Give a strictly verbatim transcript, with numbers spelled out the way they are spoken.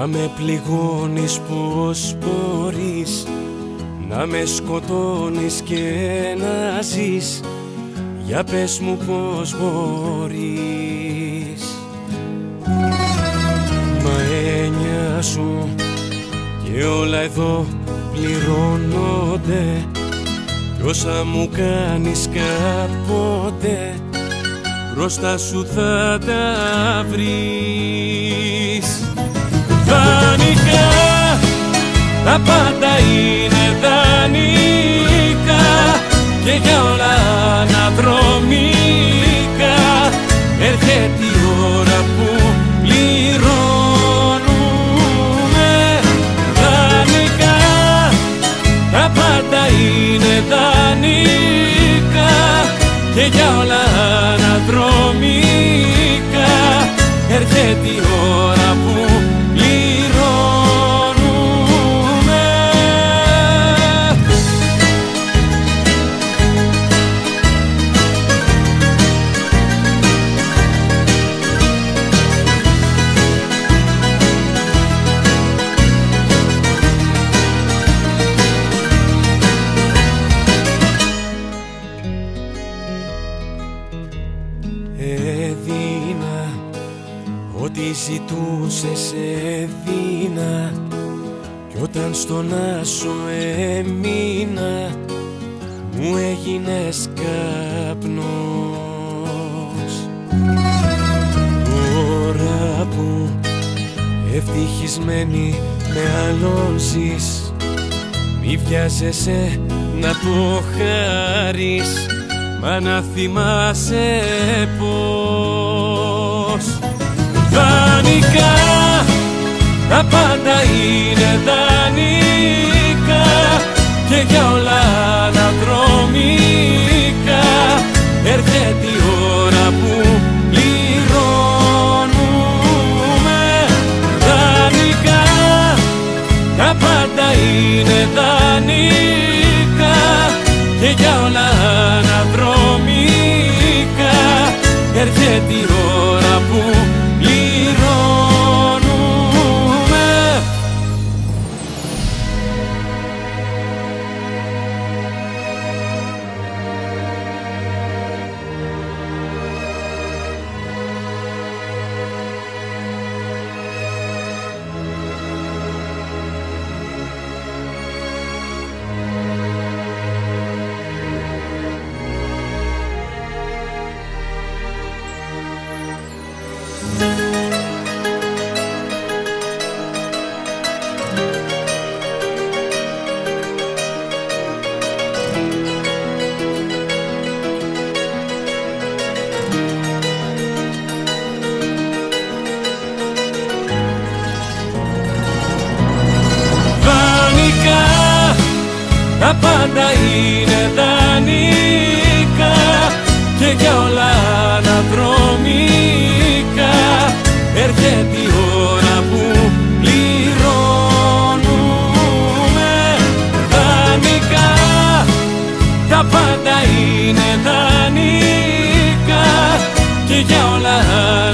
Να με πληγώνεις πως μπορείς, να με σκοτώνεις και να ζεις. Για πες μου πως μπορείς. Μα έννοια σου και όλα εδώ πληρώνονται, κι όσα μου κάνεις κάποτε μπροστά σου θα τα βρεις. Δανεικά, τα πάντα είναι δανεικά και για όλα αναδρομικά. Έρχεται η ώρα που πληρώνουμε. Δανεικά, τα πάντα είναι δανεικά και για όλα αναδρομικά. Έρχεται η ώρα που έδινα ό,τι ζητούσες, έδινα, κι όταν στον άσο έμεινα μου έγινες καπνός. Τώρα που ευτυχισμένη με άλλον ζεις, μη βιάζεσαι να το χαρείς, μα να θυμάσαι πως δανεικά, τα πάντα είναι δανεικά και για όλα αναδρομικά. Έρχεται η ώρα που πληρώνουμε. Δανεικά, τα πάντα είναι δανεικά και για όλα αναδρομικά. Έρχεται η ώρα που πληρώνουμε. Τα πάντα είναι δανεικά και για όλα αναδρομικά. Έρχεται η ώρα που πληρώνουμε. Δανεικά, τα πάντα είναι δανεικά και για όλα